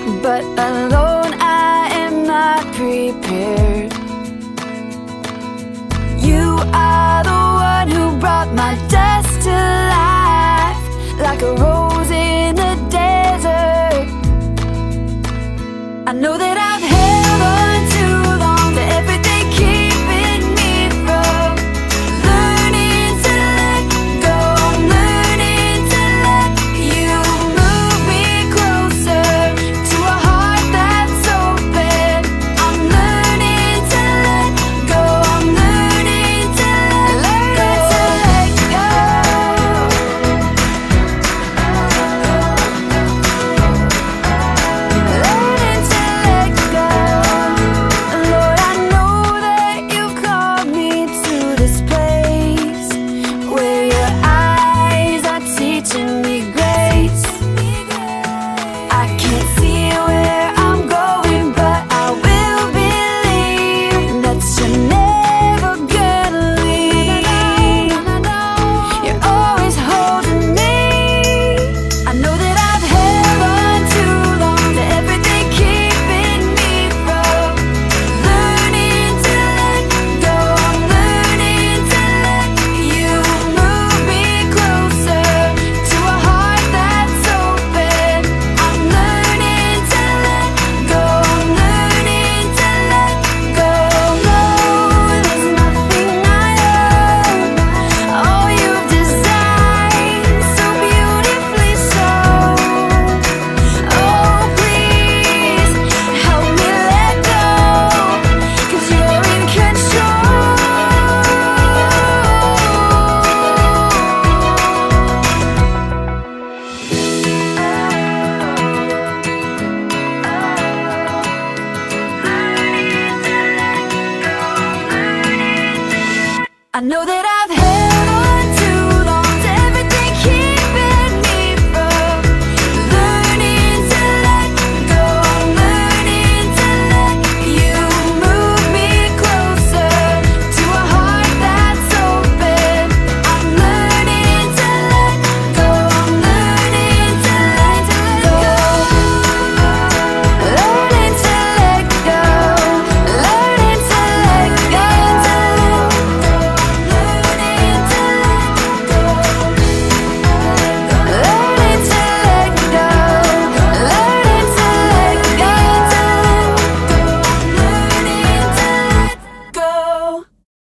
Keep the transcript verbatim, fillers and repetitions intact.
but alone I am not prepared. You are the one who brought my dust to life, like a rose in the desert. I know that I've held on too long to everything keeping me from learning to let go. I'm learning to let you move me closer to a heart that's open. I'm learning to let go. I'm learning to let go. Learning to let go. Learning to let go. Lord, I know that you called me to this place where your eyes are teaching me grace. I can't see where I'm going, but I will believe that you're never gonna leave. You're always holding me. I know that I've held on too long to everything keeping me from learning to let go. I'm learning to let you move me closer to a heart that's open. I'm learning to let go. I'm learning to let go. No, there's nothing I own. All you've designed so beautifully so. Oh, please help me let go, 'cause you're in control. I know that